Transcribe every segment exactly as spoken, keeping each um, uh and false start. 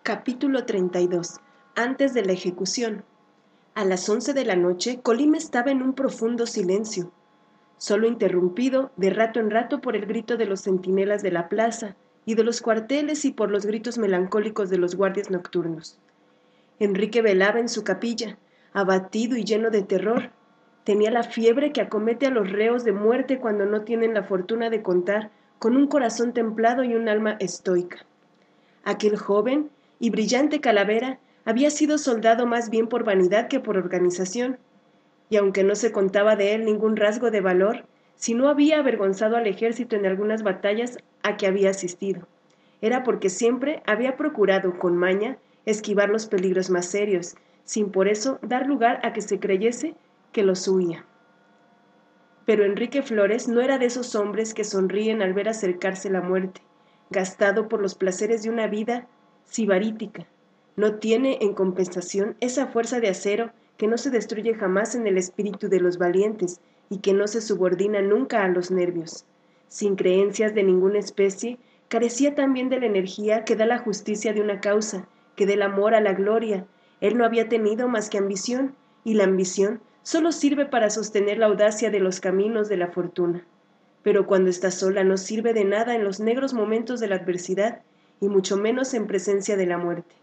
Capítulo treinta y dos. Antes de la ejecución. A las once de la noche, Colima estaba en un profundo silencio, solo interrumpido de rato en rato por el grito de los centinelas de la plaza y de los cuarteles y por los gritos melancólicos de los guardias nocturnos. Enrique velaba en su capilla, abatido y lleno de terror. Tenía la fiebre que acomete a los reos de muerte cuando no tienen la fortuna de contar con un corazón templado y un alma estoica. Aquel joven y brillante calavera había sido soldado más bien por vanidad que por organización, y aunque no se contaba de él ningún rasgo de valor, si no había avergonzado al ejército en algunas batallas a que había asistido, era porque siempre había procurado, con maña, esquivar los peligros más serios, sin por eso dar lugar a que se creyese que los huía. Pero Enrique Flores no era de esos hombres que sonríen al ver acercarse la muerte, gastado por los placeres de una vida sibarítica. No tiene, en compensación, esa fuerza de acero que no se destruye jamás en el espíritu de los valientes y que no se subordina nunca a los nervios. Sin creencias de ninguna especie, carecía también de la energía que da la justicia de una causa, que da el amor a la gloria. Él no había tenido más que ambición, y la ambición solo sirve para sostener la audacia de los caminos de la fortuna. Pero cuando está sola no sirve de nada en los negros momentos de la adversidad, y mucho menos en presencia de la muerte.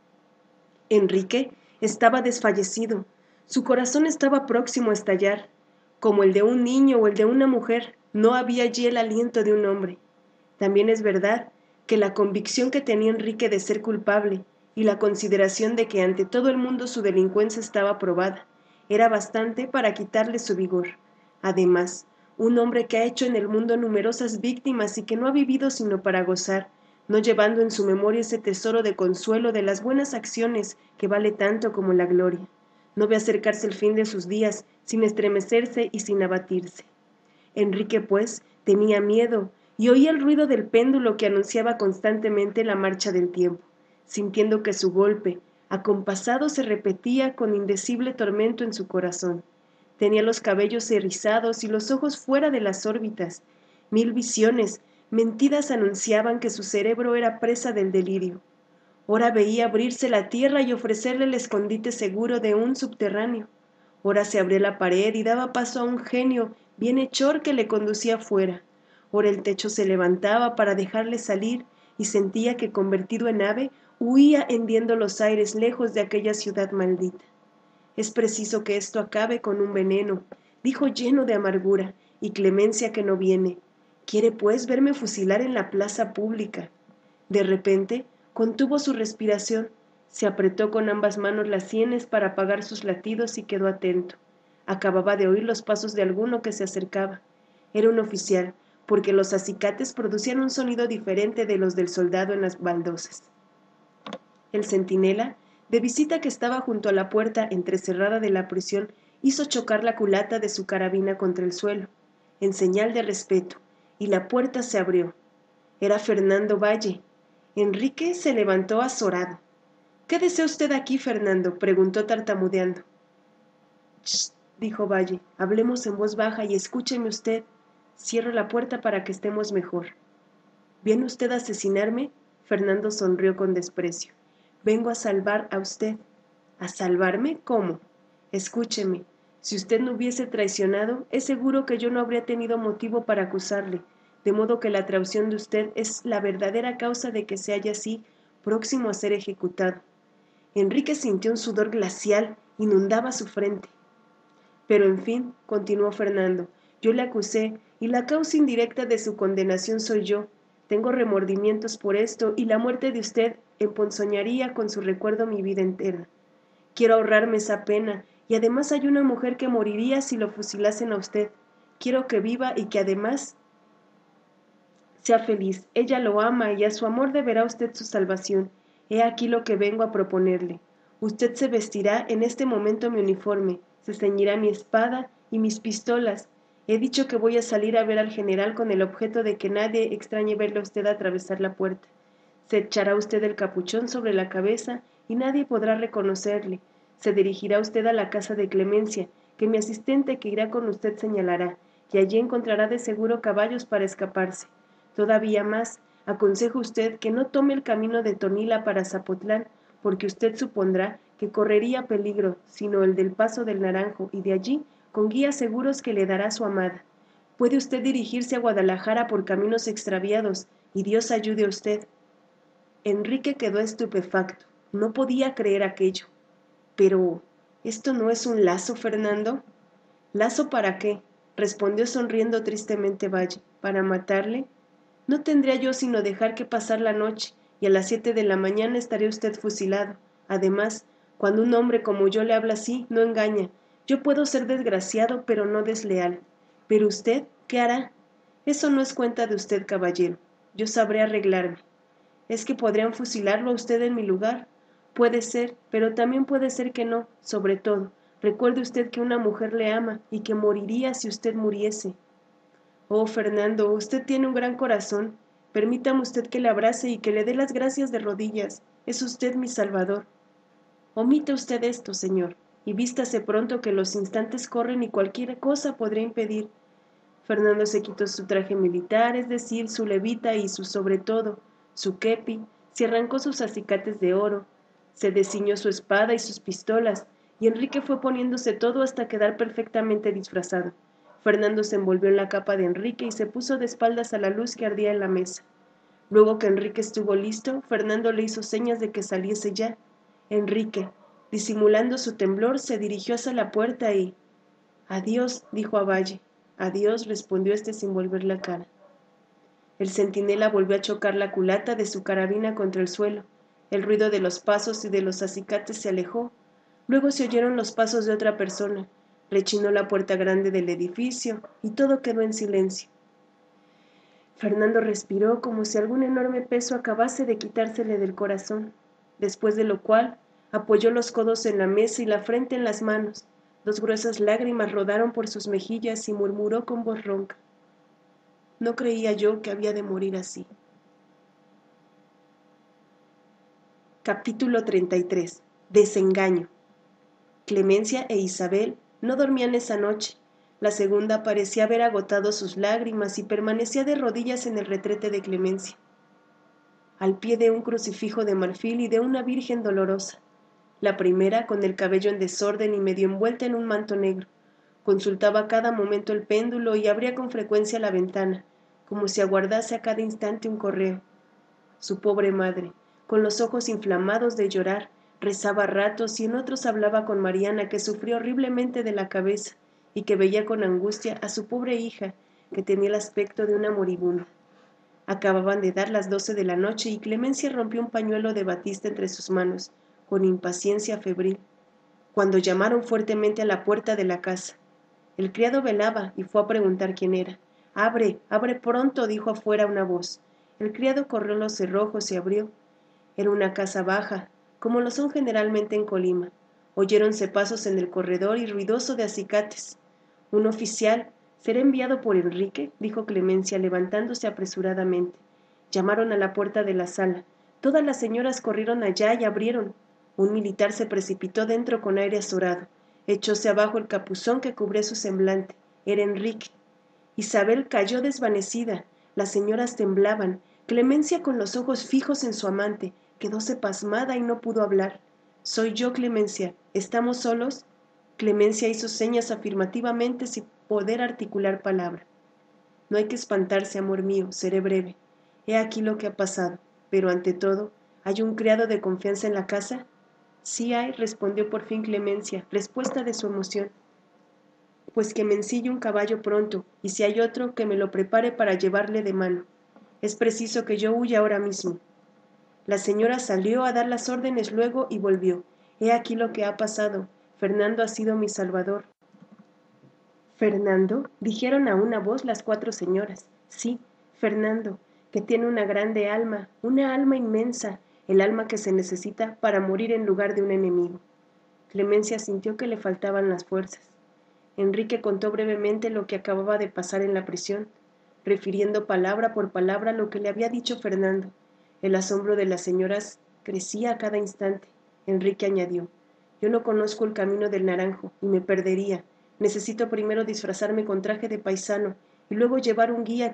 Enrique estaba desfallecido, su corazón estaba próximo a estallar. Como el de un niño o el de una mujer, no había allí el aliento de un hombre. También es verdad que la convicción que tenía Enrique de ser culpable y la consideración de que ante todo el mundo su delincuencia estaba probada, era bastante para quitarle su vigor. Además, un hombre que ha hecho en el mundo numerosas víctimas y que no ha vivido sino para gozar, no llevando en su memoria ese tesoro de consuelo de las buenas acciones que vale tanto como la gloria, no ve acercarse el fin de sus días sin estremecerse y sin abatirse. Enrique, pues, tenía miedo y oía el ruido del péndulo que anunciaba constantemente la marcha del tiempo, sintiendo que su golpe, acompasado, se repetía con indecible tormento en su corazón. Tenía los cabellos erizados y los ojos fuera de las órbitas. Mil visiones, mentidas, anunciaban que su cerebro era presa del delirio. Ora veía abrirse la tierra y ofrecerle el escondite seguro de un subterráneo. Ora se abría la pared y daba paso a un genio bienhechor que le conducía fuera. Ora el techo se levantaba para dejarle salir y sentía que, convertido en ave, huía hendiendo los aires lejos de aquella ciudad maldita. Es preciso que esto acabe con un veneno, dijo lleno de amargura, y clemencia que no viene. Quiere, pues, verme fusilar en la plaza pública. De repente, contuvo su respiración, se apretó con ambas manos las sienes para apagar sus latidos y quedó atento. Acababa de oír los pasos de alguno que se acercaba. Era un oficial, porque los acicates producían un sonido diferente de los del soldado en las baldosas. El centinela, de visita que estaba junto a la puerta entrecerrada de la prisión, hizo chocar la culata de su carabina contra el suelo, en señal de respeto, y la puerta se abrió. Era Fernando Valle. Enrique se levantó azorado. —¿Qué desea usted aquí, Fernando? —preguntó tartamudeando. —Ch —dijo Valle—, hablemos en voz baja y escúcheme usted. Cierro la puerta para que estemos mejor. —¿Viene usted a asesinarme? Fernando sonrió con desprecio. —Vengo a salvar a usted. —¿A salvarme? ¿Cómo? Escúcheme. Si usted no hubiese traicionado, es seguro que yo no habría tenido motivo para acusarle, de modo que la traición de usted es la verdadera causa de que se halla así, próximo a ser ejecutado. Enrique sintió un sudor glacial, inundaba su frente. Pero en fin, continuó Fernando, yo le acusé, y la causa indirecta de su condenación soy yo. Tengo remordimientos por esto, y la muerte de usted emponzoñaría con su recuerdo mi vida entera. Quiero ahorrarme esa pena, y además hay una mujer que moriría si lo fusilasen a usted. Quiero que viva y que además sea feliz. Ella lo ama y a su amor deberá usted su salvación. He aquí lo que vengo a proponerle. Usted se vestirá en este momento mi uniforme, se ceñirá mi espada y mis pistolas. He dicho que voy a salir a ver al general con el objeto de que nadie extrañe verle a usted atravesar la puerta. Se echará usted el capuchón sobre la cabeza y nadie podrá reconocerle. Se dirigirá usted a la casa de Clemencia, que mi asistente que irá con usted señalará, y allí encontrará de seguro caballos para escaparse. Todavía más, Aconsejo a usted que no tome el camino de Tonila para Zapotlán, porque usted supondrá que correría peligro, sino el del Paso del Naranjo, y de allí, con guías seguros que le dará su amada. Puede usted dirigirse a Guadalajara por caminos extraviados, y Dios ayude a usted. Enrique quedó estupefacto. No podía creer aquello. Pero, ¿esto no es un lazo, Fernando? ¿Lazo para qué? Respondió sonriendo tristemente Valle. ¿Para matarle? No tendría yo sino dejar que pasar la noche, y a las siete de la mañana estaré usted fusilado. Además, cuando un hombre como yo le habla así, no engaña. Yo puedo ser desgraciado, pero no desleal. Pero usted, ¿qué hará? Eso no es cuenta de usted, caballero. Yo sabré arreglarme. ¿Es que podrían fusilarlo a usted en mi lugar? Puede ser, pero también puede ser que no. Sobre todo, recuerde usted que una mujer le ama y que moriría si usted muriese. Oh, Fernando, usted tiene un gran corazón. Permítame usted que le abrace y que le dé las gracias de rodillas. Es usted mi salvador. Omite usted esto, señor, y vístase pronto que los instantes corren y cualquier cosa podría impedir. Fernando se quitó su traje militar, es decir, su levita y su sobre todo, su kepi, se arrancó sus acicates de oro, se desciñó su espada y sus pistolas, y Enrique fue poniéndose todo hasta quedar perfectamente disfrazado. Fernando se envolvió en la capa de Enrique y se puso de espaldas a la luz que ardía en la mesa. Luego que Enrique estuvo listo, Fernando le hizo señas de que saliese ya. Enrique, disimulando su temblor, se dirigió hacia la puerta y... Adiós, dijo a Valle. Adiós, respondió éste sin volver la cara. El centinela volvió a chocar la culata de su carabina contra el suelo. El ruido de los pasos y de los acicates se alejó. Luego se oyeron los pasos de otra persona. Rechinó la puerta grande del edificio y todo quedó en silencio. Fernando respiró como si algún enorme peso acabase de quitársele del corazón, después de lo cual apoyó los codos en la mesa y la frente en las manos. Dos gruesas lágrimas rodaron por sus mejillas y murmuró con voz ronca: no creía yo que había de morir así. Capítulo treinta y tres. Desengaño. Clemencia e Isabel no dormían esa noche. La segunda parecía haber agotado sus lágrimas y permanecía de rodillas en el retrete de Clemencia, al pie de un crucifijo de marfil y de una virgen dolorosa. La primera, con el cabello en desorden y medio envuelta en un manto negro, consultaba a cada momento el péndulo y abría con frecuencia la ventana, como si aguardase a cada instante un correo. Su pobre madre, con los ojos inflamados de llorar, rezaba a ratos y en otros hablaba con Mariana, que sufría horriblemente de la cabeza y que veía con angustia a su pobre hija, que tenía el aspecto de una moribunda. Acababan de dar las doce de la noche y Clemencia rompió un pañuelo de batista entre sus manos, con impaciencia febril, cuando llamaron fuertemente a la puerta de la casa. El criado velaba y fue a preguntar quién era. «Abre, abre pronto», dijo afuera una voz. El criado corrió los cerrojos y abrió. Era una casa baja, como lo son generalmente en Colima. Oyéronse pasos en el corredor y ruidoso de acicates. «Un oficial. ¿Será enviado por Enrique?», dijo Clemencia, levantándose apresuradamente. Llamaron a la puerta de la sala. Todas las señoras corrieron allá y abrieron. Un militar se precipitó dentro con aire azorado. Echóse abajo el capuzón que cubría su semblante. Era Enrique. Isabel cayó desvanecida. Las señoras temblaban. Clemencia, con los ojos fijos en su amante, quedóse pasmada y no pudo hablar. «Soy yo, Clemencia. ¿Estamos solos?». Clemencia hizo señas afirmativamente sin poder articular palabra. «No hay que espantarse, amor mío, seré breve. He aquí lo que ha pasado. Pero ante todo, ¿hay un criado de confianza en la casa?». «Sí hay», respondió por fin Clemencia, respuesta de su emoción. «Pues que me ensille un caballo pronto, y si hay otro, que me lo prepare para llevarle de mano. Es preciso que yo huya ahora mismo». La señora salió a dar las órdenes luego y volvió. «He aquí lo que ha pasado. Fernando ha sido mi salvador». «¿Fernando?», dijeron a una voz las cuatro señoras. «Sí, Fernando, que tiene una grande alma, una alma inmensa, el alma que se necesita para morir en lugar de un enemigo». Clemencia sintió que le faltaban las fuerzas. Enrique contó brevemente lo que acababa de pasar en la prisión, refiriendo palabra por palabra lo que le había dicho Fernando. El asombro de las señoras crecía a cada instante. Enrique añadió: «Yo no conozco el camino del Naranjo y me perdería. Necesito primero disfrazarme con traje de paisano y luego llevar un guía que,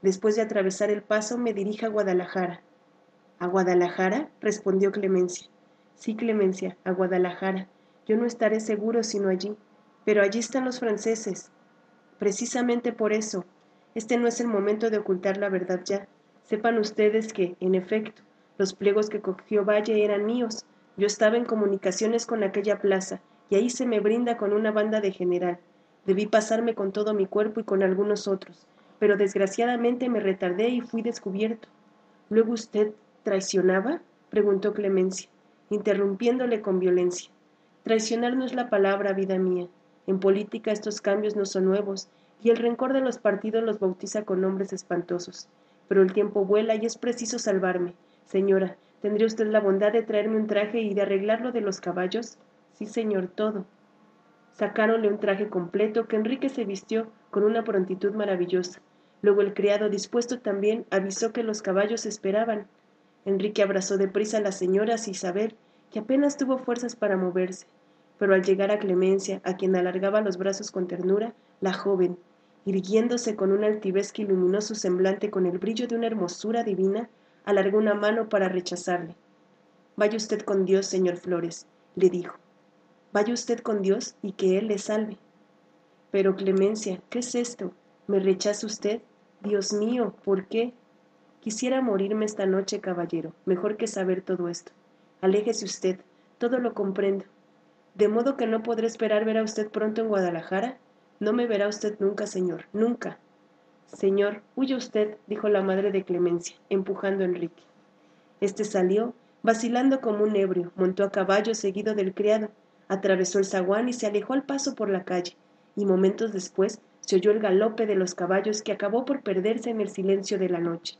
Después de atravesar el paso, me dirige a Guadalajara. ¿A Guadalajara?, respondió Clemencia. Sí, Clemencia, a Guadalajara. Yo no estaré seguro sino allí, pero allí están los franceses. Precisamente por eso, este no es el momento de ocultar la verdad ya. Sepan ustedes que, en efecto, los pliegos que cogió Valle eran míos. Yo estaba en comunicaciones con aquella plaza, y ahí se me brinda con una banda de general. Debí pasarme con todo mi cuerpo y con algunos otros, pero desgraciadamente me retardé y fui descubierto. ¿Luego usted traicionaba?, preguntó Clemencia, interrumpiéndole con violencia. Traicionar no es la palabra, vida mía. En política estos cambios no son nuevos, y el rencor de los partidos los bautiza con nombres espantosos. Pero el tiempo vuela y es preciso salvarme. Señora, ¿tendría usted la bondad de traerme un traje y de arreglarlo de los caballos? Sí, señor, todo. Sacáronle un traje completo que Enrique se vistió con una prontitud maravillosa. Luego el criado, dispuesto también, avisó que los caballos esperaban. Enrique abrazó deprisa a las señoras y Isabel, que apenas tuvo fuerzas para moverse. Pero al llegar a Clemencia, a quien alargaba los brazos con ternura, la joven, irguiéndose con una altivez que iluminó su semblante con el brillo de una hermosura divina, alargó una mano para rechazarle. «Vaya usted con Dios, señor Flores», le dijo. «Vaya usted con Dios y que Él le salve». «Pero, Clemencia, ¿qué es esto? ¿Me rechaza usted? Dios mío, ¿por qué?» «Quisiera morirme esta noche, caballero, mejor que saber todo esto. Aléjese usted, todo lo comprendo. ¿De modo que no podré esperar ver a usted pronto en Guadalajara? No me verá usted nunca, señor, nunca». «Señor, huya usted», dijo la madre de Clemencia, empujando a Enrique. Este salió, vacilando como un ebrio, montó a caballo seguido del criado, atravesó el zaguán y se alejó al paso por la calle, y momentos después se oyó el galope de los caballos que acabó por perderse en el silencio de la noche.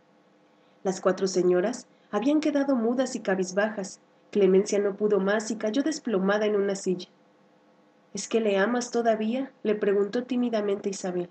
Las cuatro señoras habían quedado mudas y cabizbajas. Clemencia no pudo más y cayó desplomada en una silla. «¿Es que le amas todavía?», le preguntó tímidamente Isabel.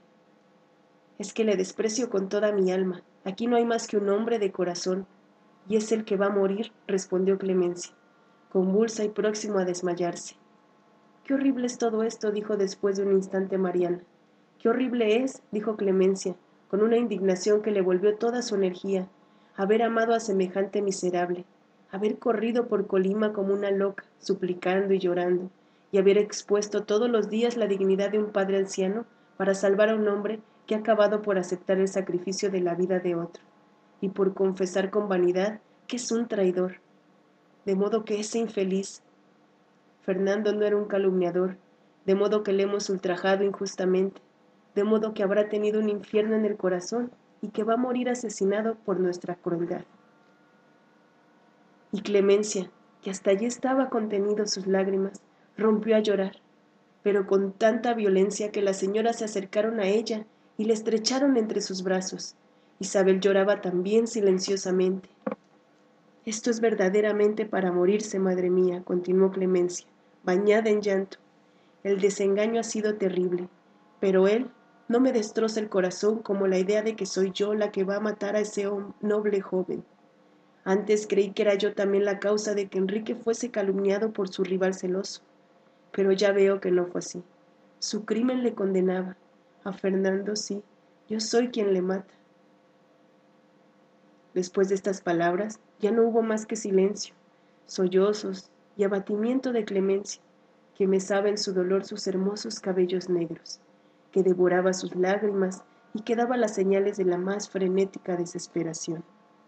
«Es que le desprecio con toda mi alma. Aquí no hay más que un hombre de corazón, y es el que va a morir», respondió Clemencia, convulsa y próximo a desmayarse. «Qué horrible es todo esto», dijo después de un instante Mariana. «Qué horrible es», dijo Clemencia, con una indignación que le volvió toda su energía, haber amado a semejante miserable, haber corrido por Colima como una loca, suplicando y llorando, y haber expuesto todos los días la dignidad de un padre anciano para salvar a un hombre que ha acabado por aceptar el sacrificio de la vida de otro, y por confesar con vanidad que es un traidor. De modo que ese infeliz Fernando no era un calumniador, de modo que le hemos ultrajado injustamente, de modo que habrá tenido un infierno en el corazón y que va a morir asesinado por nuestra crueldad. Y Clemencia, que hasta allí estaba contenido sus lágrimas, rompió a llorar, pero con tanta violencia que las señoras se acercaron a ella y la estrecharon entre sus brazos. Isabel lloraba también silenciosamente. «Esto es verdaderamente para morirse, madre mía», continuó Clemencia, bañada en llanto. «El desengaño ha sido terrible, pero él no me destroza el corazón como la idea de que soy yo la que va a matar a ese noble joven. Antes creí que era yo también la causa de que Enrique fuese calumniado por su rival celoso, pero ya veo que no fue así. Su crimen le condenaba. A Fernando sí, yo soy quien le mata». Después de estas palabras ya no hubo más que silencio, sollozos y abatimiento de Clemencia, que mesaba en su dolor sus hermosos cabellos negros, que devoraba sus lágrimas y que daba las señales de la más frenética desesperación.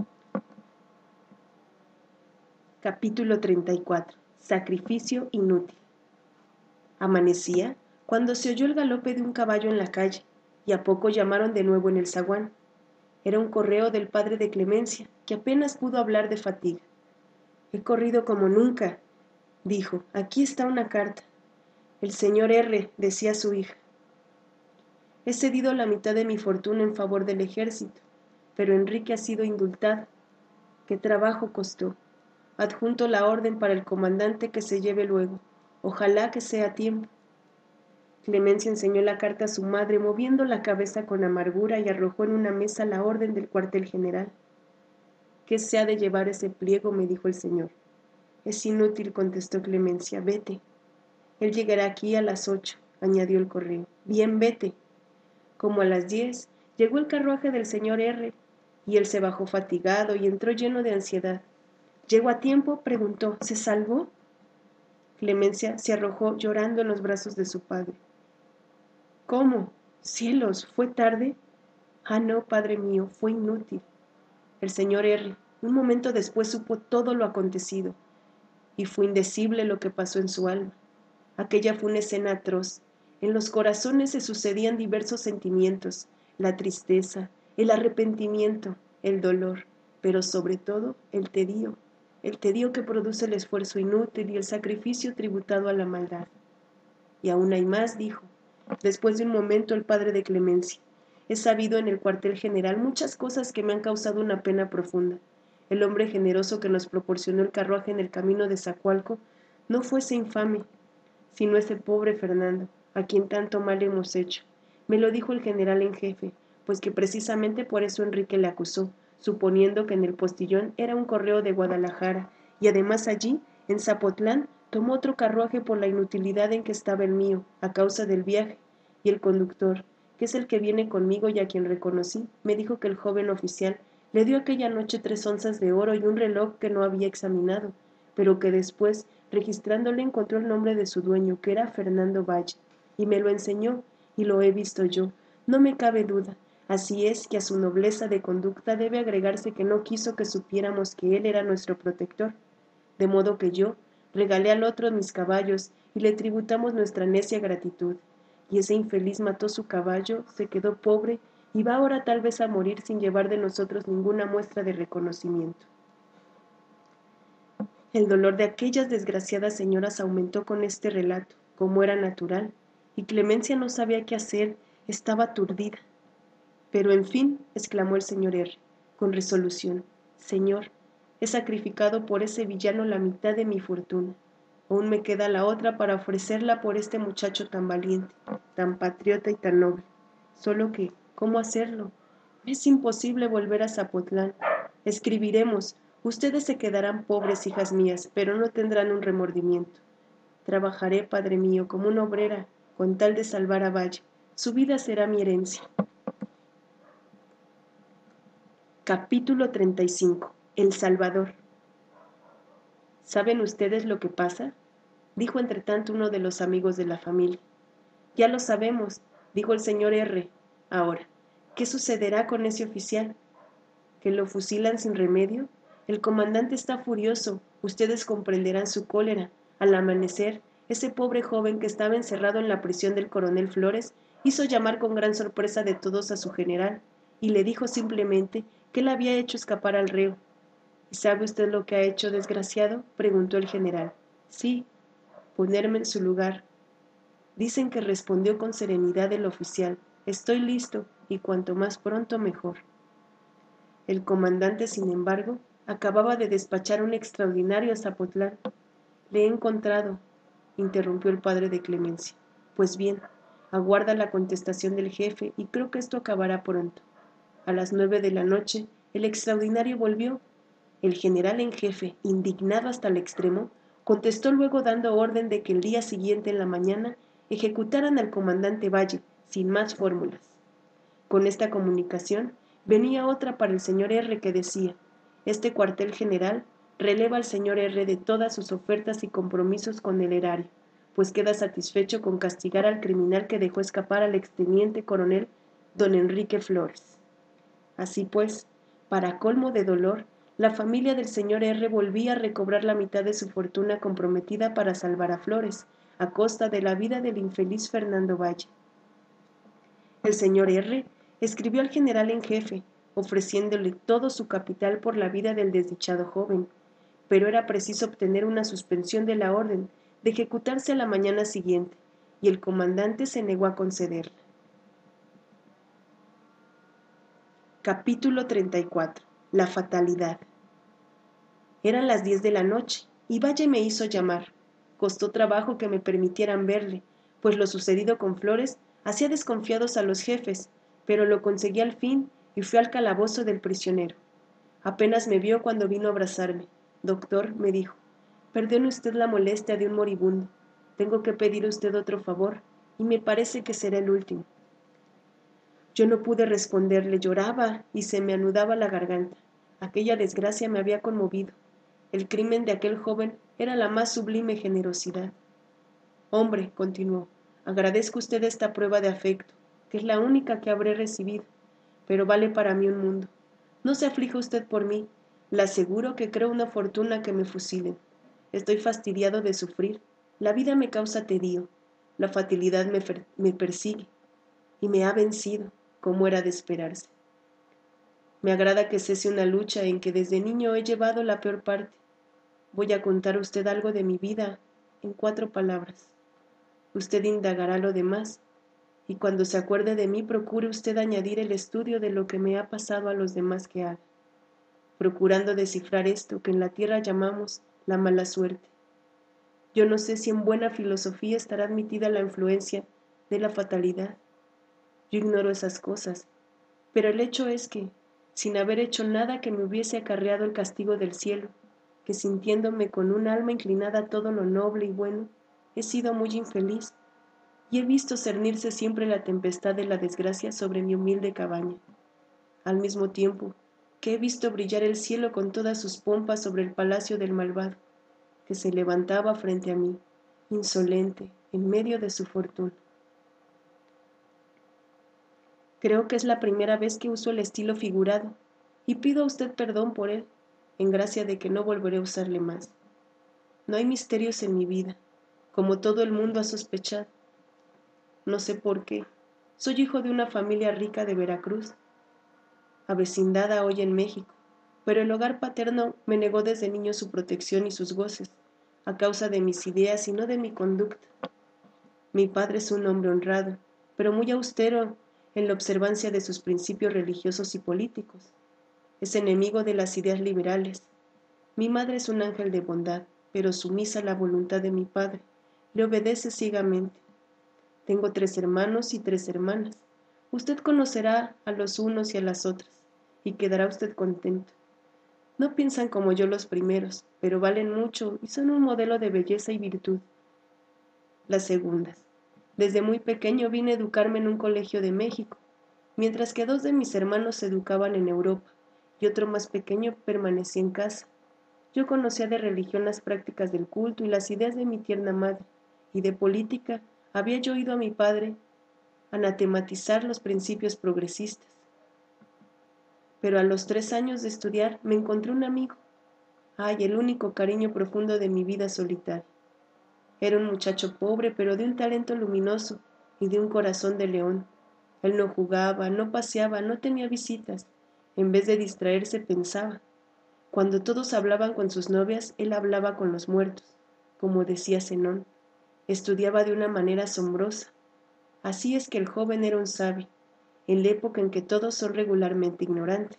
Capítulo treinta y cuatro. Sacrificio inútil. Amanecía cuando se oyó el galope de un caballo en la calle, y a poco llamaron de nuevo en el zaguán. Era un correo del padre de Clemencia, que apenas pudo hablar de fatiga. «He corrido como nunca», dijo. «Aquí está una carta. El señor R», decía su hija. «He cedido la mitad de mi fortuna en favor del ejército, pero Enrique ha sido indultado. ¿Qué trabajo costó? Adjunto la orden para el comandante que se lleve luego. Ojalá que sea a tiempo». Clemencia enseñó la carta a su madre, moviendo la cabeza con amargura, y arrojó en una mesa la orden del cuartel general. «¿Qué se ha de llevar ese pliego?», me dijo el señor. «Es inútil», contestó Clemencia. «Vete». «Él llegará aquí a las ocho», añadió el correo. «Bien, vete». Como a las diez, Llegó el carruaje del señor R., y él se bajó fatigado y entró lleno de ansiedad. ¿Llegó a tiempo?, preguntó. ¿Se salvó? Clemencia se arrojó llorando en los brazos de su padre. ¿Cómo? ¡Cielos! ¿Fue tarde? Ah, no, padre mío, fue inútil. El señor R., un momento después, supo todo lo acontecido, y fue indecible lo que pasó en su alma. Aquella fue una escena atroz. En los corazones se sucedían diversos sentimientos, la tristeza, el arrepentimiento, el dolor, pero sobre todo el tedio, el tedio que produce el esfuerzo inútil y el sacrificio tributado a la maldad. Y aún hay más, dijo, después de un momento el padre de Clemencia. He sabido en el cuartel general muchas cosas que me han causado una pena profunda. El hombre generoso que nos proporcionó el carruaje en el camino de Zacualco no fuese infame, sino ese pobre Fernando, a quien tanto mal hemos hecho. Me lo dijo el general en jefe, pues que precisamente por eso Enrique le acusó, suponiendo que en el postillón era un correo de Guadalajara, y además allí, en Zapotlán, tomó otro carruaje por la inutilidad en que estaba el mío, a causa del viaje, y el conductor, que es el que viene conmigo y a quien reconocí, me dijo que el joven oficial le dio aquella noche tres onzas de oro y un reloj que no había examinado, pero que después, registrándole, encontró el nombre de su dueño, que era Fernando Valle, y me lo enseñó, y lo he visto yo. No me cabe duda. Así es que a su nobleza de conducta debe agregarse que no quiso que supiéramos que él era nuestro protector, de modo que yo regalé al otro mis caballos y le tributamos nuestra necia gratitud, y ese infeliz mató su caballo, se quedó pobre y va ahora tal vez a morir sin llevar de nosotros ninguna muestra de reconocimiento. El dolor de aquellas desgraciadas señoras aumentó con este relato, como era natural, y Clemencia no sabía qué hacer, estaba aturdida. Pero en fin, exclamó el señor R., con resolución, Señor, he sacrificado por ese villano la mitad de mi fortuna. Aún me queda la otra para ofrecerla por este muchacho tan valiente, tan patriota y tan noble. Solo que, ¿cómo hacerlo? Es imposible volver a Zapotlán. Escribiremos. Ustedes se quedarán pobres, hijas mías, pero no tendrán un remordimiento. Trabajaré, padre mío, como una obrera, con tal de salvar a Valle. Su vida será mi herencia. Capítulo treinta y cinco. El Salvador. ¿Saben ustedes lo que pasa?, dijo entre tanto uno de los amigos de la familia. Ya lo sabemos, dijo el señor R. Ahora, ¿qué sucederá con ese oficial? ¿Que lo fusilan sin remedio? El comandante está furioso, ustedes comprenderán su cólera. Al amanecer, ese pobre joven que estaba encerrado en la prisión del coronel Flores hizo llamar con gran sorpresa de todos a su general y le dijo simplemente que él había hecho escapar al reo. ¿Y sabe usted lo que ha hecho, desgraciado?, preguntó el general. Sí, ponerme en su lugar. Dicen que respondió con serenidad el oficial. Estoy listo, y cuanto más pronto mejor. El comandante, sin embargo, acababa de despachar un extraordinario a Zapotlán. Le he encontrado, interrumpió el padre de Clemencia. Pues bien, aguarda la contestación del jefe y creo que esto acabará pronto. A las nueve de la noche, el extraordinario volvió. El general en jefe, indignado hasta el extremo, contestó luego dando orden de que el día siguiente en la mañana ejecutaran al comandante Valle, sin más fórmulas. Con esta comunicación venía otra para el señor R. que decía: este cuartel general releva al señor R. de todas sus ofertas y compromisos con el erario, pues queda satisfecho con castigar al criminal que dejó escapar al exteniente coronel don Enrique Flores. Así pues, para colmo de dolor, la familia del señor R. volvía a recobrar la mitad de su fortuna comprometida para salvar a Flores, a costa de la vida del infeliz Fernando Valle. El señor R. escribió al general en jefe, ofreciéndole todo su capital por la vida del desdichado joven, pero era preciso obtener una suspensión de la orden de ejecutarse a la mañana siguiente, y el comandante se negó a concederla. Capítulo treinta y cuatro. La fatalidad. Eran las diez de la noche, y Valle me hizo llamar. Costó trabajo que me permitieran verle, pues lo sucedido con Flores hacía desconfiados a los jefes, pero lo conseguí al fin y fui al calabozo del prisionero. Apenas me vio cuando vino a abrazarme. Doctor, me dijo, perdone usted la molestia de un moribundo. Tengo que pedir a usted otro favor, y me parece que será el último. Yo no pude responderle, lloraba y se me anudaba la garganta. Aquella desgracia me había conmovido. El crimen de aquel joven era la más sublime generosidad. Hombre, continuó, agradezco a usted esta prueba de afecto, que es la única que habré recibido, pero vale para mí un mundo. No se aflija usted por mí, le aseguro que creo una fortuna que me fusilen. Estoy fastidiado de sufrir, la vida me causa tedio, la fatalidad me, me persigue, y me ha vencido, como era de esperarse. Me agrada que cese una lucha en que desde niño he llevado la peor parte. Voy a contar a usted algo de mi vida en cuatro palabras. Usted indagará lo demás, y cuando se acuerde de mí procure usted añadir el estudio de lo que me ha pasado a los demás que haga, procurando descifrar esto que en la tierra llamamos la mala suerte. Yo no sé si en buena filosofía estará admitida la influencia de la fatalidad. Yo ignoro esas cosas, pero el hecho es que, sin haber hecho nada que me hubiese acarreado el castigo del cielo, que sintiéndome con un alma inclinada a todo lo noble y bueno, he sido muy infeliz, y he visto cernirse siempre la tempestad de la desgracia sobre mi humilde cabaña, al mismo tiempo que he visto brillar el cielo con todas sus pompas sobre el palacio del malvado, que se levantaba frente a mí, insolente, en medio de su fortuna. Creo que es la primera vez que uso el estilo figurado, y pido a usted perdón por él, en gracia de que no volveré a usarle más. No hay misterios en mi vida, como todo el mundo ha sospechado. No sé por qué. Soy hijo de una familia rica de Veracruz, avecindada hoy en México, pero el hogar paterno me negó desde niño su protección y sus goces, a causa de mis ideas y no de mi conducta. Mi padre es un hombre honrado, pero muy austero en la observancia de sus principios religiosos y políticos. Es enemigo de las ideas liberales. Mi madre es un ángel de bondad, pero sumisa a la voluntad de mi padre, le obedece ciegamente. Tengo tres hermanos y tres hermanas. Usted conocerá a los unos y a las otras, y quedará usted contento. No piensan como yo los primeros, pero valen mucho y son un modelo de belleza y virtud. Las segundas. Desde muy pequeño vine a educarme en un colegio de México, mientras que dos de mis hermanos se educaban en Europa, y otro más pequeño permanecía en casa. Yo conocía de religión las prácticas del culto y las ideas de mi tierna madre, y de política había yo oído a mi padre anatematizar los principios progresistas. Pero a los tres años de estudiar me encontré un amigo. Ay, el único cariño profundo de mi vida solitaria. Era un muchacho pobre, pero de un talento luminoso y de un corazón de león. Él no jugaba, no paseaba, no tenía visitas. En vez de distraerse, pensaba. Cuando todos hablaban con sus novias, él hablaba con los muertos, como decía Zenón. Estudiaba de una manera asombrosa. Así es que el joven era un sabio, en la época en que todos son regularmente ignorantes.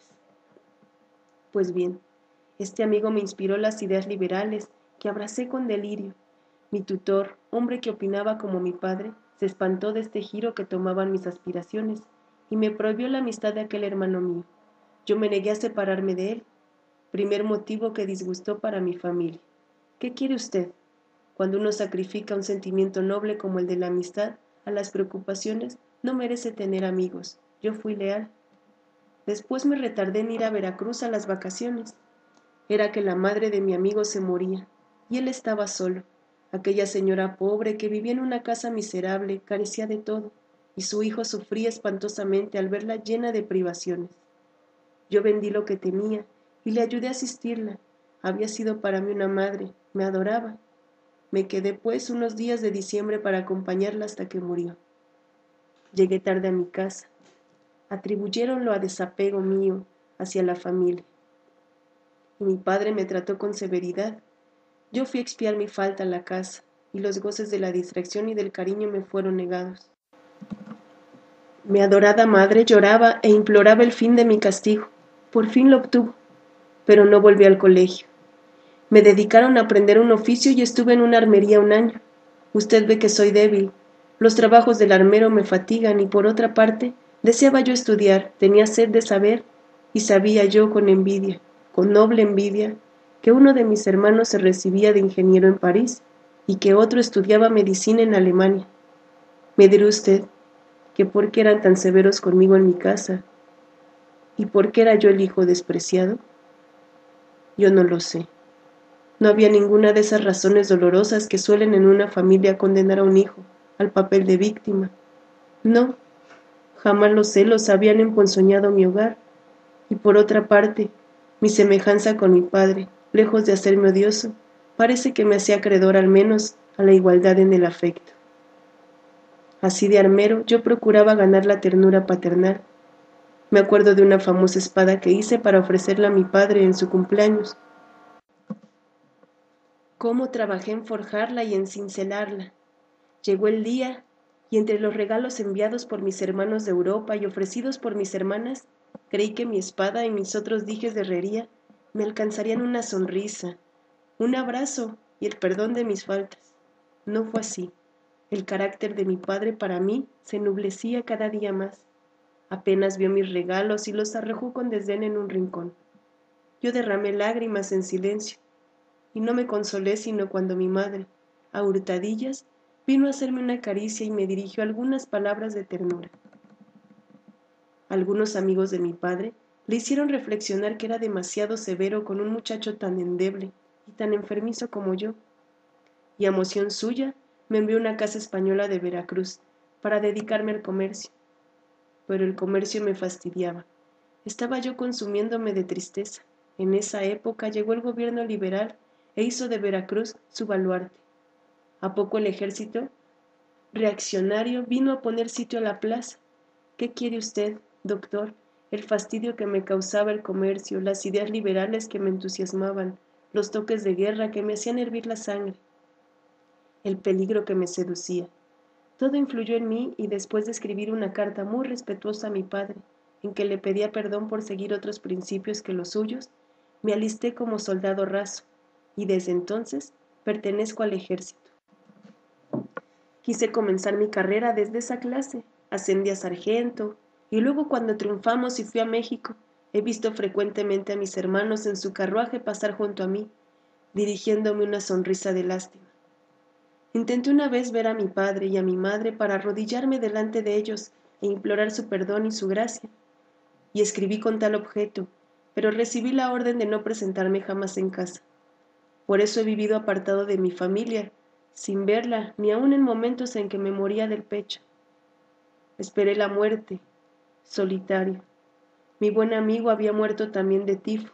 Pues bien, este amigo me inspiró las ideas liberales que abracé con delirio. Mi tutor, hombre que opinaba como mi padre, se espantó de este giro que tomaban mis aspiraciones y me prohibió la amistad de aquel hermano mío. Yo me negué a separarme de él, primer motivo que disgustó para mi familia. ¿Qué quiere usted? Cuando uno sacrifica un sentimiento noble como el de la amistad a las preocupaciones, no merece tener amigos. Yo fui leal. Después me retardé en ir a Veracruz a las vacaciones. Era que la madre de mi amigo se moría, y él estaba solo. Aquella señora pobre que vivía en una casa miserable carecía de todo, y su hijo sufría espantosamente al verla llena de privaciones. Yo vendí lo que tenía y le ayudé a asistirla. Había sido para mí una madre, me adoraba. Me quedé pues unos días de diciembre para acompañarla hasta que murió. Llegué tarde a mi casa. Atribuyeronlo a desapego mío hacia la familia. Y mi padre me trató con severidad. Yo fui a expiar mi falta a la casa, y los goces de la distracción y del cariño me fueron negados. Mi adorada madre lloraba e imploraba el fin de mi castigo. Por fin lo obtuvo, pero no volví al colegio. Me dedicaron a aprender un oficio y estuve en una armería un año. Usted ve que soy débil. Los trabajos del armero me fatigan y por otra parte, deseaba yo estudiar, tenía sed de saber, y sabía yo con envidia, con noble envidia, que uno de mis hermanos se recibía de ingeniero en París y que otro estudiaba medicina en Alemania. Me dirá usted, que por qué eran tan severos conmigo en mi casa, y por qué era yo el hijo despreciado. Yo no lo sé. No había ninguna de esas razones dolorosas que suelen en una familia condenar a un hijo al papel de víctima. No, jamás los celos habían emponzoñado mi hogar, y por otra parte, mi semejanza con mi padre, lejos de hacerme odioso, parece que me hacía acreedor al menos a la igualdad en el afecto. Así de armero yo procuraba ganar la ternura paternal. Me acuerdo de una famosa espada que hice para ofrecerla a mi padre en su cumpleaños. Cómo trabajé en forjarla y en cincelarla. Llegó el día, y entre los regalos enviados por mis hermanos de Europa y ofrecidos por mis hermanas, creí que mi espada y mis otros dijes de herrería me alcanzarían una sonrisa, un abrazo y el perdón de mis faltas. No fue así. El carácter de mi padre para mí se ennublecía cada día más. Apenas vio mis regalos y los arrojó con desdén en un rincón. Yo derramé lágrimas en silencio, y no me consolé sino cuando mi madre, a hurtadillas, vino a hacerme una caricia y me dirigió algunas palabras de ternura. Algunos amigos de mi padre le hicieron reflexionar que era demasiado severo con un muchacho tan endeble y tan enfermizo como yo, y a moción suya me envió a una casa española de Veracruz para dedicarme al comercio. Pero el comercio me fastidiaba. Estaba yo consumiéndome de tristeza. En esa época llegó el gobierno liberal e hizo de Veracruz su baluarte. A poco el ejército reaccionario vino a poner sitio a la plaza. ¿Qué quiere usted, doctor? El fastidio que me causaba el comercio, las ideas liberales que me entusiasmaban, los toques de guerra que me hacían hervir la sangre, el peligro que me seducía. Todo influyó en mí y después de escribir una carta muy respetuosa a mi padre, en que le pedía perdón por seguir otros principios que los suyos, me alisté como soldado raso, y desde entonces pertenezco al ejército. Quise comenzar mi carrera desde esa clase, ascendí a sargento, y luego cuando triunfamos y fui a México, he visto frecuentemente a mis hermanos en su carruaje pasar junto a mí, dirigiéndome una sonrisa de lástima. Intenté una vez ver a mi padre y a mi madre para arrodillarme delante de ellos e implorar su perdón y su gracia, y escribí con tal objeto, pero recibí la orden de no presentarme jamás en casa. Por eso he vivido apartado de mi familia, sin verla, ni aun en momentos en que me moría del pecho. Esperé la muerte, solitario. Mi buen amigo había muerto también de tifo,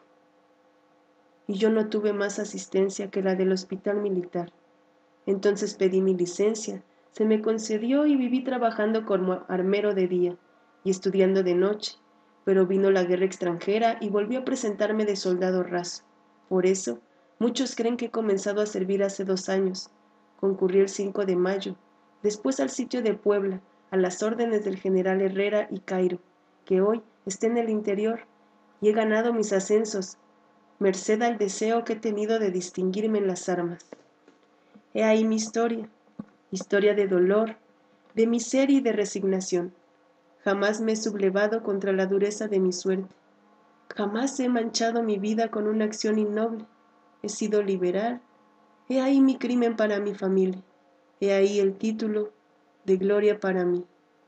y yo no tuve más asistencia que la del hospital militar. Entonces pedí mi licencia, se me concedió y viví trabajando como armero de día y estudiando de noche, pero vino la guerra extranjera y volví a presentarme de soldado raso. Por eso, muchos creen que he comenzado a servir hace dos años. Concurrí el cinco de mayo, después al sitio de Puebla, a las órdenes del general Herrera y Cairo, que hoy está en el interior, y he ganado mis ascensos, merced al deseo que he tenido de distinguirme en las armas. He ahí mi historia, historia de dolor, de miseria y de resignación. Jamás me he sublevado contra la dureza de mi suerte. Jamás he manchado mi vida con una acción innoble. He sido liberal. He ahí mi crimen para mi familia. He ahí el título de gloria para mí.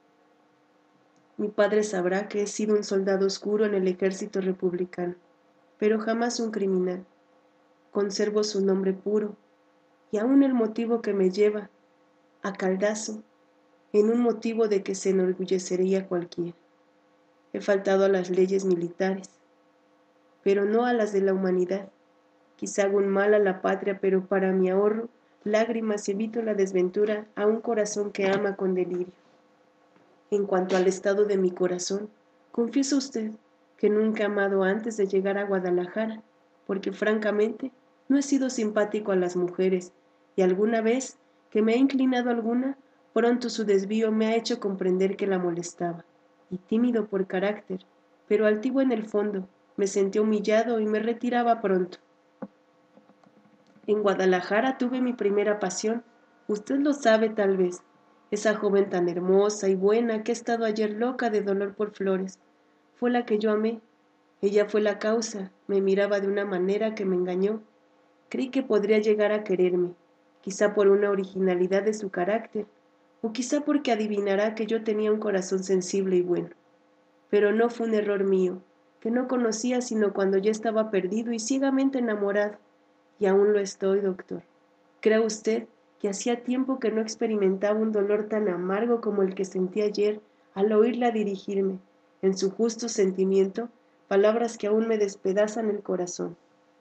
Mi padre sabrá que he sido un soldado oscuro en el ejército republicano, pero jamás un criminal. Conservo su nombre puro, y aún el motivo que me lleva a Caldazo, en un motivo de que se enorgullecería cualquiera. He faltado a las leyes militares, pero no a las de la humanidad. Quizá hago un mal a la patria, pero para mi ahorro, lágrimas evito la desventura a un corazón que ama con delirio. En cuanto al estado de mi corazón, confieso a usted que nunca he amado antes de llegar a Guadalajara, porque francamente no he sido simpático a las mujeres, y alguna vez que me he inclinado a alguna, pronto su desvío me ha hecho comprender que la molestaba, y tímido por carácter, pero altivo en el fondo, me sentí humillado y me retiraba pronto. En Guadalajara tuve mi primera pasión, usted lo sabe tal vez, esa joven tan hermosa y buena que ha estado ayer loca de dolor por Flores. Fue la que yo amé. Ella fue la causa. Me miraba de una manera que me engañó. Creí que podría llegar a quererme, quizá por una originalidad de su carácter, o quizá porque adivinará que yo tenía un corazón sensible y bueno. Pero no fue un error mío, que no conocía sino cuando ya estaba perdido y ciegamente enamorado, y aún lo estoy, doctor. ¿Cree usted que hacía tiempo que no experimentaba un dolor tan amargo como el que sentí ayer al oírla dirigirme, en su justo sentimiento, palabras que aún me despedazan el corazón?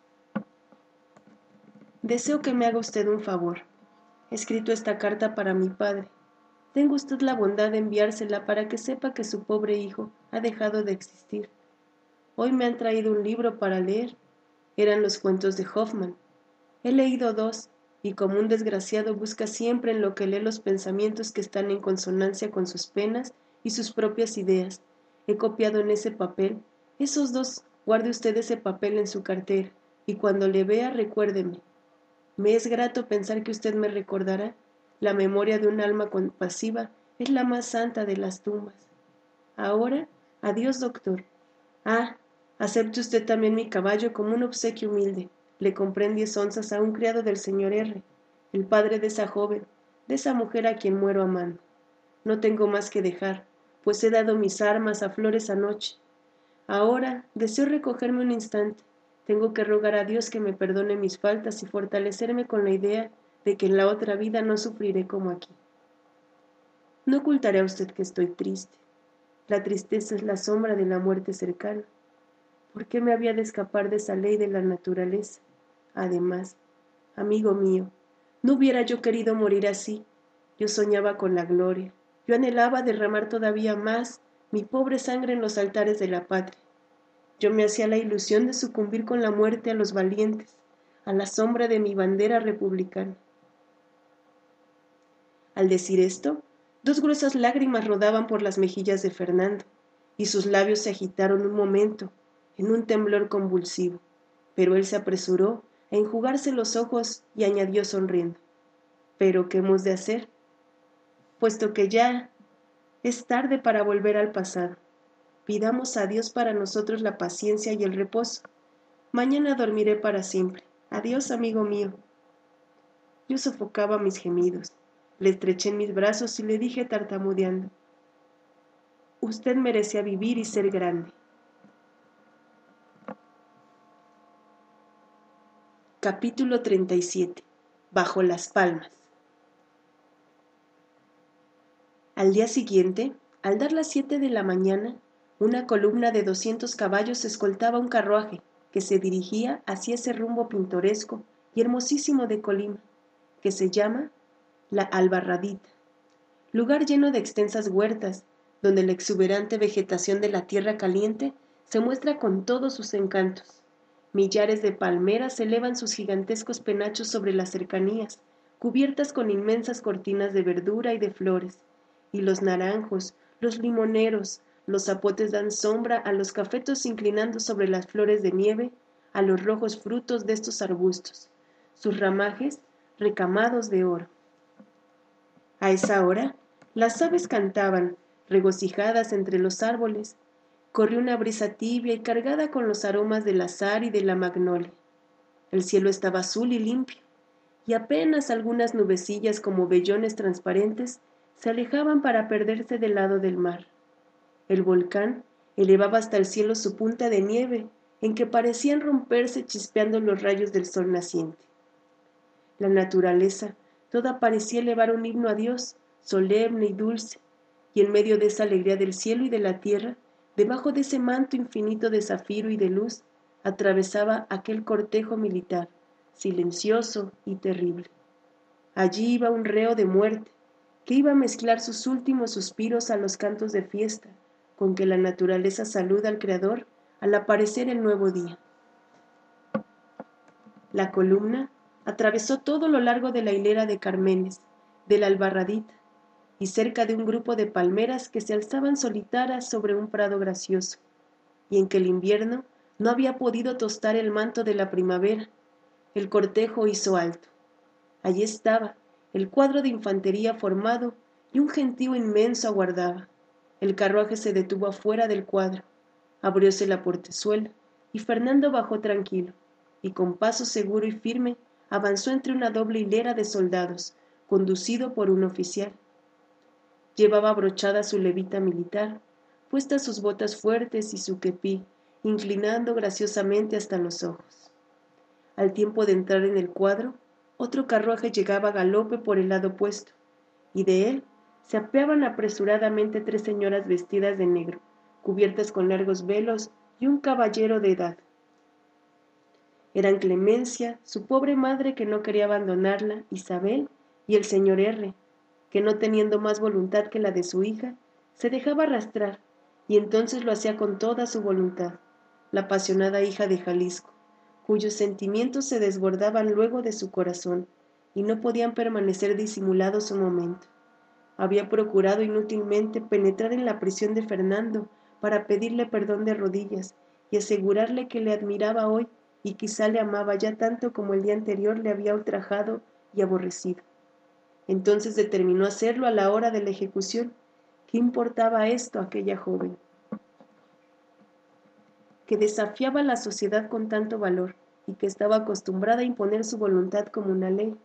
Deseo que me haga usted un favor. He escrito esta carta para mi padre. Tenga usted la bondad de enviársela para que sepa que su pobre hijo ha dejado de existir. Hoy me han traído un libro para leer. Eran los cuentos de Hoffman. He leído dos, y como un desgraciado busca siempre en lo que lee los pensamientos que están en consonancia con sus penas y sus propias ideas, he copiado en ese papel, esos dos, guarde usted ese papel en su cartera, y cuando le vea recuérdeme. Me es grato pensar que usted me recordará. La memoria de un alma compasiva es la más santa de las tumbas. Ahora, adiós, doctor. Ah, acepte usted también mi caballo como un obsequio humilde. Le compré en diez onzas a un criado del señor R., el padre de esa joven, de esa mujer a quien muero amando. No tengo más que dejar, pues he dado mis armas a Flores anoche. Ahora deseo recogerme un instante. Tengo que rogar a Dios que me perdone mis faltas y fortalecerme con la idea de que en la otra vida no sufriré como aquí. No ocultaré a usted que estoy triste. La tristeza es la sombra de la muerte cercana. ¿Por qué me había de escapar de esa ley de la naturaleza? Además, amigo mío, no hubiera yo querido morir así. Yo soñaba con la gloria. Yo anhelaba derramar todavía más mi pobre sangre en los altares de la patria. Yo me hacía la ilusión de sucumbir con la muerte a los valientes, a la sombra de mi bandera republicana. Al decir esto, dos gruesas lágrimas rodaban por las mejillas de Fernando, y sus labios se agitaron un momento, en un temblor convulsivo, pero él se apresuró a enjugarse los ojos y añadió sonriendo: ¿Pero qué hemos de hacer? Puesto que ya es tarde para volver al pasado, pidamos a Dios para nosotros la paciencia y el reposo. Mañana dormiré para siempre. Adiós, amigo mío. Yo sofocaba mis gemidos. Le estreché en mis brazos y le dije tartamudeando: Usted merecía vivir y ser grande. Capítulo treinta y siete. Bajo las palmas. Al día siguiente, al dar las siete de la mañana, una columna de doscientos caballos escoltaba un carruaje que se dirigía hacia ese rumbo pintoresco y hermosísimo de Colima, que se llama La Albarradita, lugar lleno de extensas huertas, donde la exuberante vegetación de la tierra caliente se muestra con todos sus encantos. Millares de palmeras elevan sus gigantescos penachos sobre las cercanías, cubiertas con inmensas cortinas de verdura y de flores, y los naranjos, los limoneros, los zapotes dan sombra a los cafetos inclinando sobre las flores de nieve, a los rojos frutos de estos arbustos, sus ramajes recamados de oro. A esa hora, las aves cantaban, regocijadas entre los árboles. Corrió una brisa tibia y cargada con los aromas del azahar y de la magnolia. El cielo estaba azul y limpio, y apenas algunas nubecillas como vellones transparentes se alejaban para perderse del lado del mar. El volcán elevaba hasta el cielo su punta de nieve, en que parecían romperse chispeando los rayos del sol naciente. La naturaleza toda parecía elevar un himno a Dios, solemne y dulce, y en medio de esa alegría del cielo y de la tierra, debajo de ese manto infinito de zafiro y de luz, atravesaba aquel cortejo militar, silencioso y terrible. Allí iba un reo de muerte, que iba a mezclar sus últimos suspiros a los cantos de fiesta, con que la naturaleza saluda al Creador al aparecer el nuevo día. La columna atravesó todo lo largo de la hilera de Carmenes, de la Albarradita, y cerca de un grupo de palmeras que se alzaban solitarias sobre un prado gracioso, y en que el invierno no había podido tostar el manto de la primavera. El cortejo hizo alto. Allí estaba el cuadro de infantería formado y un gentío inmenso aguardaba. El carruaje se detuvo afuera del cuadro, abrióse la portezuela y Fernando bajó tranquilo, y con paso seguro y firme avanzó entre una doble hilera de soldados, conducido por un oficial. Llevaba abrochada su levita militar, puestas sus botas fuertes y su kepí, inclinando graciosamente hasta los ojos. Al tiempo de entrar en el cuadro, otro carruaje llegaba a galope por el lado opuesto, y de él se apeaban apresuradamente tres señoras vestidas de negro, cubiertas con largos velos, y un caballero de edad. Eran Clemencia, su pobre madre que no quería abandonarla, Isabel, y el señor R., que no teniendo más voluntad que la de su hija, se dejaba arrastrar, y entonces lo hacía con toda su voluntad, la apasionada hija de Jalisco, cuyos sentimientos se desbordaban luego de su corazón, y no podían permanecer disimulados un momento. Había procurado inútilmente penetrar en la prisión de Fernando para pedirle perdón de rodillas y asegurarle que le admiraba hoy y quizá le amaba ya tanto como el día anterior le había ultrajado y aborrecido. Entonces determinó hacerlo a la hora de la ejecución. ¿Qué importaba esto a aquella joven, que desafiaba a la sociedad con tanto valor y que estaba acostumbrada a imponer su voluntad como una ley?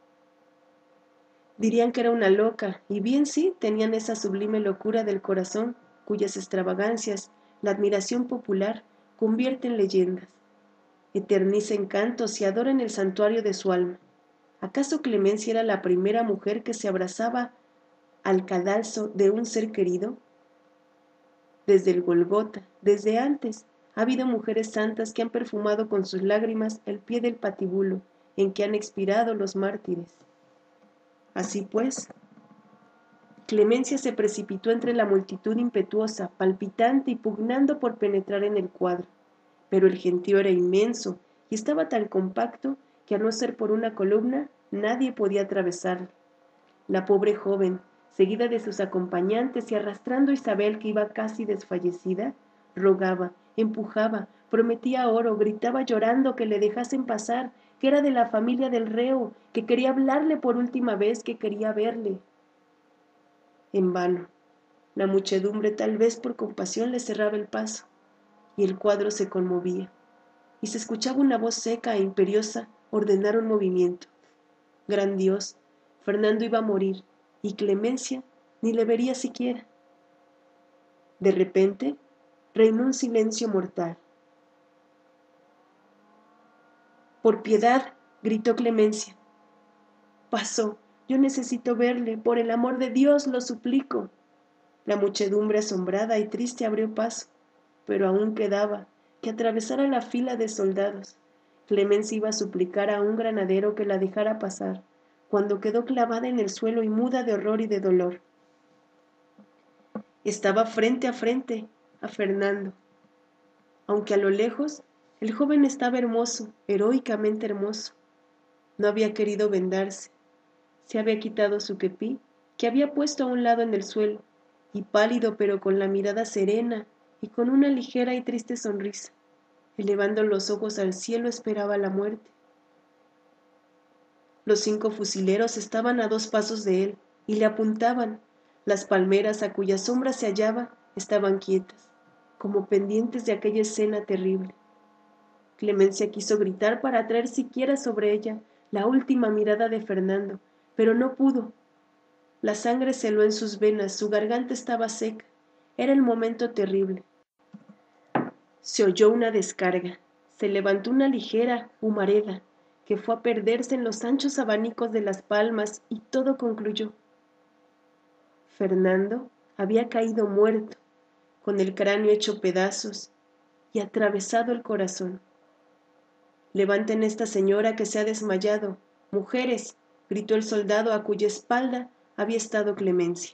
Dirían que era una loca, y bien sí, tenían esa sublime locura del corazón, cuyas extravagancias, la admiración popular, convierte en leyendas, eterniza encantos y adora en el santuario de su alma. ¿Acaso Clemencia era la primera mujer que se abrazaba al cadalso de un ser querido? Desde el Golgota, desde antes, ha habido mujeres santas que han perfumado con sus lágrimas el pie del patíbulo en que han expirado los mártires. Así pues, Clemencia se precipitó entre la multitud impetuosa, palpitante y pugnando por penetrar en el cuadro, pero el gentío era inmenso y estaba tan compacto que a no ser por una columna nadie podía atravesarlo. La pobre joven, seguida de sus acompañantes y arrastrando a Isabel, que iba casi desfallecida, rogaba, empujaba, prometía oro, gritaba llorando que le dejasen pasar, que era de la familia del reo, que quería hablarle por última vez, que quería verle. En vano. La muchedumbre, tal vez por compasión, le cerraba el paso, y el cuadro se conmovía, y se escuchaba una voz seca e imperiosa ordenar un movimiento. Gran Dios, Fernando iba a morir, y Clemencia ni le vería siquiera. De repente, reinó un silencio mortal. «Por piedad», gritó Clemencia. «Pasó, yo necesito verle, por el amor de Dios, lo suplico». La muchedumbre asombrada y triste abrió paso, pero aún quedaba que atravesara la fila de soldados. Clemencia iba a suplicar a un granadero que la dejara pasar, cuando quedó clavada en el suelo y muda de horror y de dolor. Estaba frente a frente a Fernando. Aunque a lo lejos, el joven estaba hermoso, heroicamente hermoso. No había querido vendarse. Se había quitado su kepí, que había puesto a un lado en el suelo, y pálido pero con la mirada serena y con una ligera y triste sonrisa, elevando los ojos al cielo, esperaba la muerte. Los cinco fusileros estaban a dos pasos de él y le apuntaban. Las palmeras a cuya sombra se hallaba estaban quietas, como pendientes de aquella escena terrible. Clemencia quiso gritar para atraer siquiera sobre ella la última mirada de Fernando, pero no pudo. La sangre se heló en sus venas, su garganta estaba seca. Era el momento terrible. Se oyó una descarga, se levantó una ligera humareda, que fue a perderse en los anchos abanicos de las palmas, y todo concluyó. Fernando había caído muerto, con el cráneo hecho pedazos y atravesado el corazón. «Levanten esta señora que se ha desmayado. Mujeres», gritó el soldado a cuya espalda había estado Clemencia.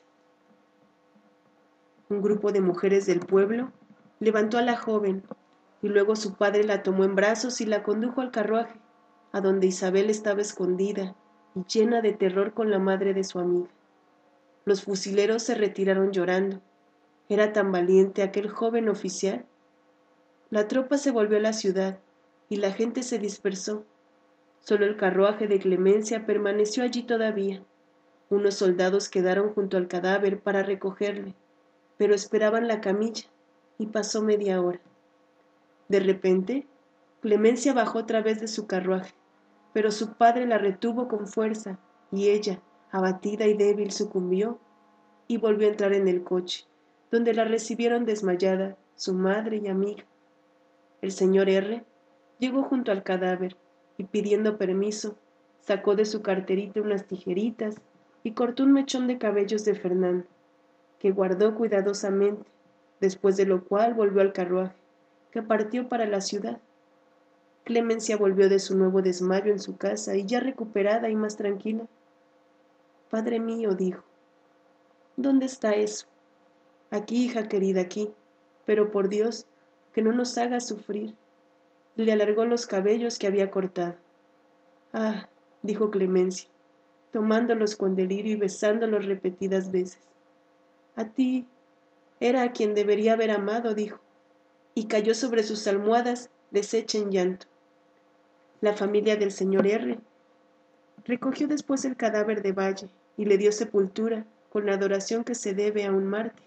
Un grupo de mujeres del pueblo levantó a la joven, y luego su padre la tomó en brazos y la condujo al carruaje, a donde Isabel estaba escondida y llena de terror con la madre de su amiga. Los fusileros se retiraron llorando. ¿Era tan valiente aquel joven oficial? La tropa se volvió a la ciudad y la gente se dispersó. Solo el carruaje de Clemencia permaneció allí todavía. Unos soldados quedaron junto al cadáver para recogerle, pero esperaban la camilla, y pasó media hora. De repente, Clemencia bajó otra vez de su carruaje, pero su padre la retuvo con fuerza, y ella, abatida y débil, sucumbió y volvió a entrar en el coche, donde la recibieron desmayada su madre y amiga. El señor R. llegó junto al cadáver y, pidiendo permiso, sacó de su carterita unas tijeritas y cortó un mechón de cabellos de Fernando, que guardó cuidadosamente, después de lo cual volvió al carruaje, que partió para la ciudad. Clemencia volvió de su nuevo desmayo en su casa y ya recuperada y más tranquila. Padre mío, dijo, ¿dónde está eso? Aquí, hija querida, aquí, pero por Dios, que no nos haga sufrir. Le alargó los cabellos que había cortado. Ah, dijo Clemencia, tomándolos con delirio y besándolos repetidas veces. A ti, era a quien debería haber amado, dijo, y cayó sobre sus almohadas, deshecha en llanto. La familia del señor R. recogió después el cadáver de Valle y le dio sepultura con la adoración que se debe a un mártir.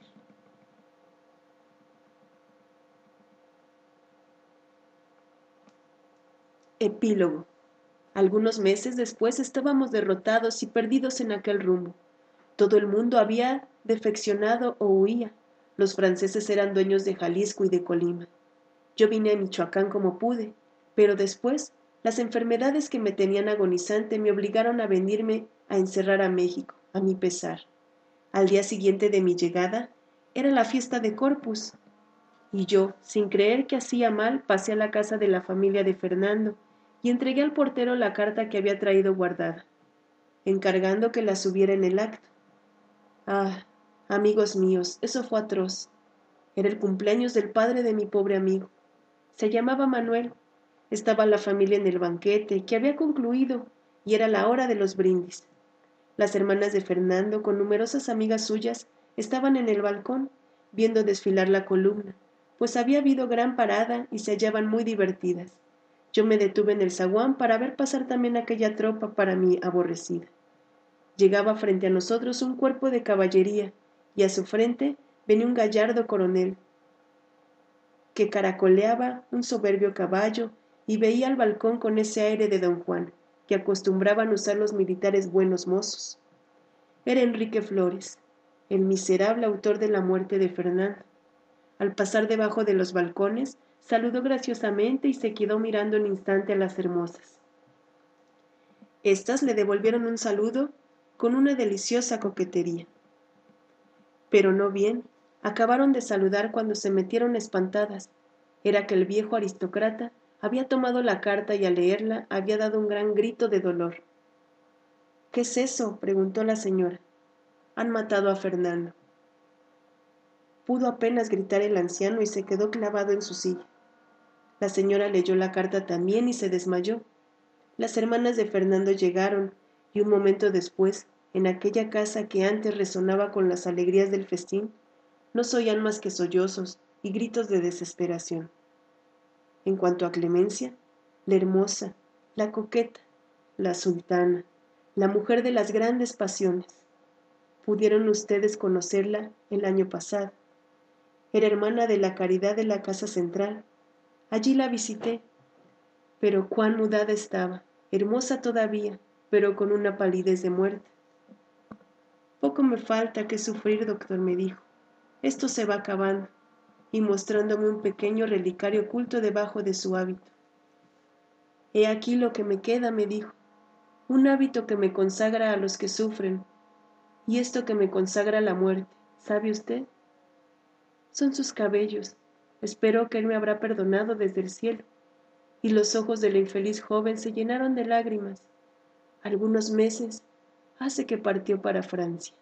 Epílogo. Algunos meses después estábamos derrotados y perdidos en aquel rumbo. Todo el mundo había defeccionado o huía. Los franceses eran dueños de Jalisco y de Colima. Yo vine a Michoacán como pude, pero después las enfermedades que me tenían agonizante me obligaron a venirme a encerrar a México, a mi pesar. Al día siguiente de mi llegada era la fiesta de Corpus, y yo, sin creer que hacía mal, pasé a la casa de la familia de Fernando y entregué al portero la carta que había traído guardada, encargando que la subiera en el acto. Ah, amigos míos, eso fue atroz. Era el cumpleaños del padre de mi pobre amigo. Se llamaba Manuel. Estaba la familia en el banquete, que había concluido, y era la hora de los brindis. Las hermanas de Fernando, con numerosas amigas suyas, estaban en el balcón, viendo desfilar la columna, pues había habido gran parada y se hallaban muy divertidas. Yo me detuve en el zaguán para ver pasar también aquella tropa para mí aborrecida. Llegaba frente a nosotros un cuerpo de caballería, y a su frente venía un gallardo coronel, que caracoleaba un soberbio caballo y veía al balcón con ese aire de don Juan, que acostumbraban usar los militares buenos mozos. Era Enrique Flores, el miserable autor de la muerte de Fernando. Al pasar debajo de los balcones, saludó graciosamente y se quedó mirando un instante a las hermosas. Estas le devolvieron un saludo con una deliciosa coquetería. Pero no bien, acabaron de saludar cuando se metieron espantadas. Era que el viejo aristócrata había tomado la carta y al leerla había dado un gran grito de dolor. ¿Qué es eso?, preguntó la señora. Han matado a Fernando. Pudo apenas gritar el anciano y se quedó clavado en su silla. La señora leyó la carta también y se desmayó. Las hermanas de Fernando llegaron, y un momento después, en aquella casa que antes resonaba con las alegrías del festín, no se oían más que sollozos y gritos de desesperación. En cuanto a Clemencia, la hermosa, la coqueta, la sultana, la mujer de las grandes pasiones, pudieron ustedes conocerla el año pasado. Era hermana de la Caridad de la Casa Central. Allí la visité, pero cuán mudada estaba, hermosa todavía, pero con una palidez de muerte. Poco me falta que sufrir, doctor, me dijo. Esto se va acabando, y mostrándome un pequeño relicario oculto debajo de su hábito. He aquí lo que me queda, me dijo, un hábito que me consagra a los que sufren, y esto que me consagra a la muerte, ¿sabe usted? Son sus cabellos. Espero que él me habrá perdonado desde el cielo. Y los ojos de la infeliz joven se llenaron de lágrimas. Algunos meses hace que partió para Francia.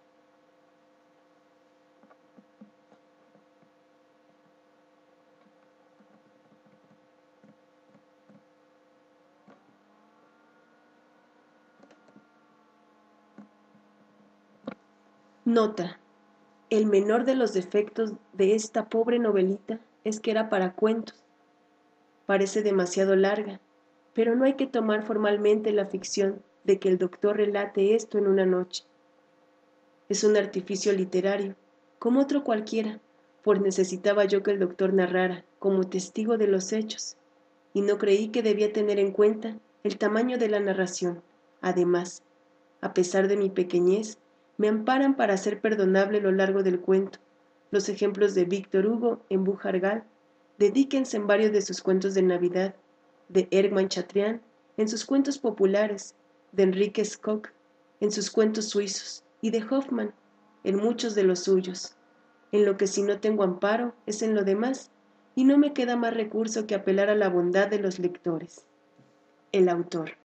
Nota. El menor de los defectos de esta pobre novelita es que era para cuentos. Parece demasiado larga, pero no hay que tomar formalmente la ficción de que el doctor relate esto en una noche. Es un artificio literario, como otro cualquiera, pues necesitaba yo que el doctor narrara como testigo de los hechos, y no creí que debía tener en cuenta el tamaño de la narración. Además, a pesar de mi pequeñez, me amparan para hacer perdonable lo largo del cuento, los ejemplos de Víctor Hugo en Bujargal, de Dickens en varios de sus cuentos de Navidad, de Erckmann Chatrian en sus cuentos populares, de Enrique Skok en sus cuentos suizos y de Hoffmann en muchos de los suyos. En lo que si no tengo amparo es en lo demás, y no me queda más recurso que apelar a la bondad de los lectores. El autor.